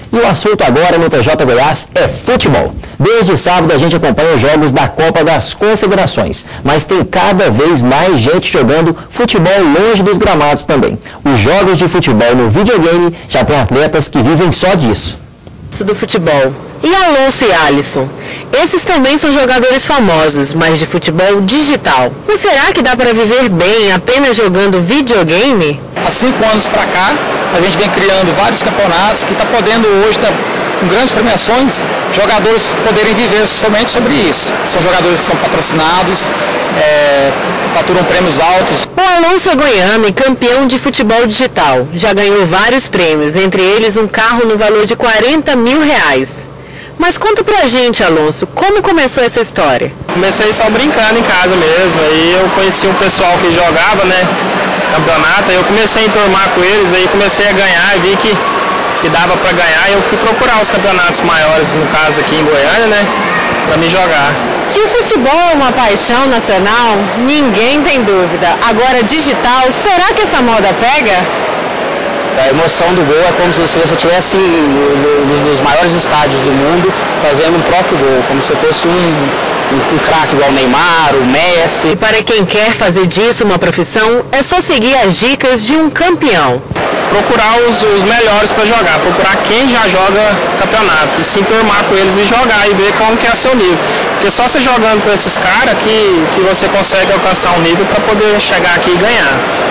E o assunto agora no TJ Goiás é futebol. Desde sábado a gente acompanha os jogos da Copa das Confederações, mas tem cada vez mais gente jogando futebol longe dos gramados também. Os jogos de futebol no videogame já tem atletas que vivem só disso. Do futebol. E Alonso e Alisson? Esses também são jogadores famosos, mas de futebol digital. Mas será que dá para viver bem apenas jogando videogame? Há 5 anos para cá, a gente vem criando vários campeonatos que está podendo hoje, com grandes premiações, jogadores poderem viver somente sobre isso. São jogadores que são patrocinados, faturam prêmios altos. O Alonso é goiano e campeão de futebol digital. Já ganhou vários prêmios, entre eles um carro no valor de R$40 mil. Mas conta pra gente, Alonso, como começou essa história? Comecei só brincando em casa mesmo, aí eu conheci um pessoal que jogava, campeonato, aí eu comecei a enturmar com eles, aí comecei a ganhar, vi que dava pra ganhar, e eu fui procurar os campeonatos maiores, no caso aqui em Goiânia, pra me jogar. Que o futebol é uma paixão nacional, ninguém tem dúvida. Agora, digital, será que essa moda pega? A emoção do gol é como se você estivesse um dos maiores estádios do mundo fazendo um próprio gol, como se fosse um craque igual o Neymar, o Messi. E para quem quer fazer disso uma profissão, é só seguir as dicas de um campeão. Procurar os melhores para jogar, procurar quem já joga campeonato e se enturmar com eles e jogar e ver como que é seu nível. Porque só você jogando com esses caras que você consegue alcançar um nível para poder chegar aqui e ganhar.